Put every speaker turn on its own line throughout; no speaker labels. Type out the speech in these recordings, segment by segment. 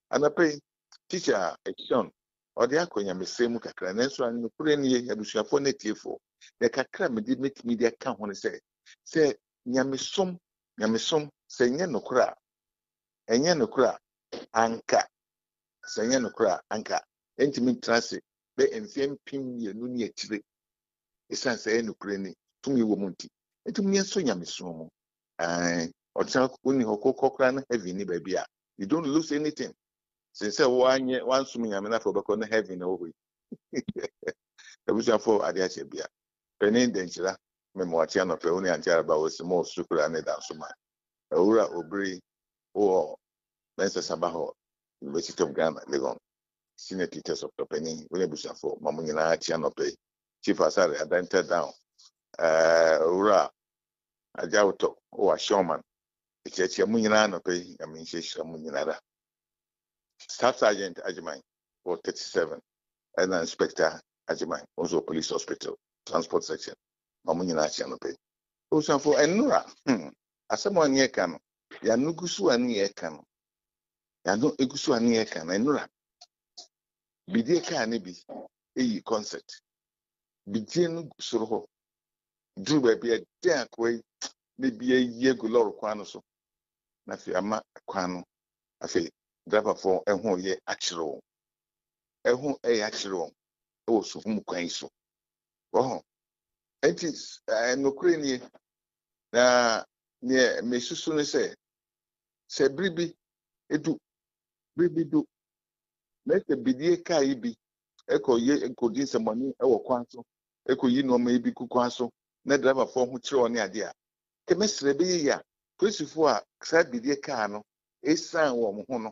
Anape teacher Ekyon or the akonya me same kakra nanso an no kure ne abusuafo na tiefo de kakra me de make media ka ho ne say nyamesom say nye no kura enye no kura anka say nye no kura anka entimi trase be enfiem pim ye no ne akire esan say no kure ni tumi wo munti entimi enso nyamesom otra kuni hokokokra na heavy ni baby a you don't lose anything. Since one swimming, I'm enough for back heaven over. The vision for Adiache Bia. Penny Danger, Memoatian of Peony and Jaraba was more super and than so much. Aura Obri or Mensa Sabaho, University of Ghana, Legon, senior teachers of the Penny, William for Mamuna Chianope, Chief Asari, Adented down. Aura Ajauto or Showman. It's a Munana pay, I mean, she's a Munana. Staff Sergeant Ajimai, 437, and Inspector Ajimai, also police hospital, transport section. Mamunina Chanope. Also for Enura, as someone near Kano, Yanugusu and near Kano, Yanu Egusu and near Kano, Enura. Bideka Nibi, a concert. Begin Suro, Drew baby a dark way, maybe a year Gulor Quanoso. Nafiama Quano, I feel. Driver for a whole year actual. A whole actual. Oh, Suhum Quaiso. Oh, it is no crane near Messusune say, Bribi, do. Let the Bidia Kaibi, Echo ye and could some money, or quanso, Echo ye no maybe Kuquanso, no driver for who throw on the idea. Chemistry be ya, Christopher, Sad Bidia Cano, a son or Mohono.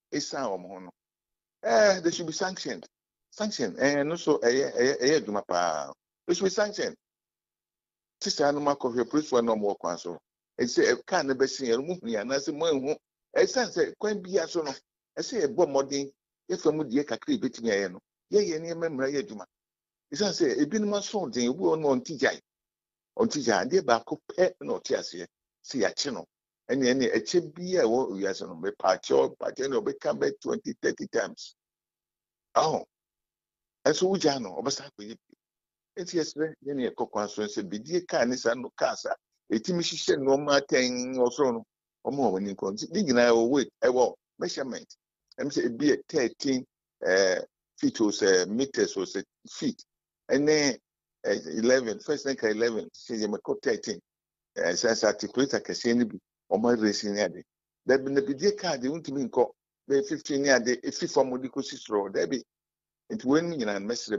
They should be sanctioned. And also a Jumapa. They should be sanctioned. Sister Anuma of your priest for no more council. And say a can be seen a movie and as a man, a sense, quite be as one. I say a bomb modding, if a moody cacri betting a no. Yea, near memory, Juma. It's I say a bin man sounding, you will on TJ. On TJ, dear Baco pet no tears here. See a channel. And any a chip beer or yes, on the patch or pattern become back 20, 30 times. Oh, and so Jano, Obasa, it's yesterday, then a coconut said, be dear kindness and no casa. A timid no matter or so, or more when you continue. I will wait, I will measurement. And say, be 13 feet or meters or feet. And then 11, first think 11, say you may call 13. Since articulate, I can see any. Or my racing yard. That been the BD card, they won't mean call the 15 year day if you form Modico Sistro, Debbie. It went me and Messer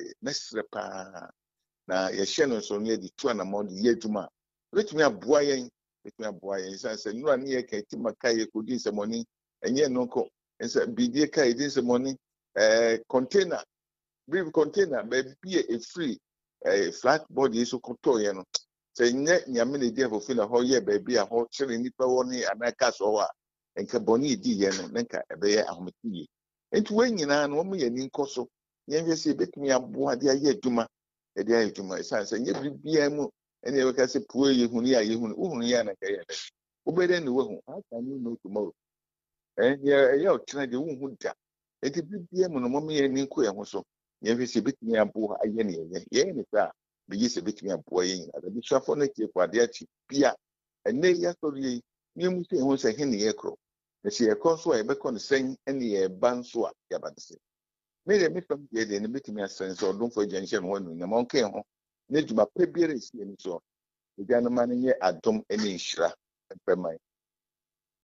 Pa. Now, your channel so near the 2 and a more year to ma. Let me a boy, I said, no one near Katimaka could use some money, and yet no co. And said, BD car, it is a money, container, brief container, maybe a free, a flat body so contoyano. Say, net Yamini dear for Fina Hoya, baby, a whole chilling Nipawoni, and I cast over, and Caboni D. and Nenka, a bear Amati. And when you know, no me and Incoso, you say, bet me a boy, dear Yetuma, a dear to my sons, and you be a mo, and you can say, poor you, Uniana, Obey then the woman, how can you know tomorrow? And you're trying to wound that. It be a monomy and inquire also. You say, bet me a boy, I yen, be a bit me a boy at the bishop for nature, Quadiachi, Pia, and nay, yesterday, you must say, who's a henny echo. And she a consul, a becon saying any a bansua, Yabansi. Made a bit from the end, a bit me a sense or don't for junction one in a monkey home. Need to my previous and so. The gentleman here at Dom any shra, and per my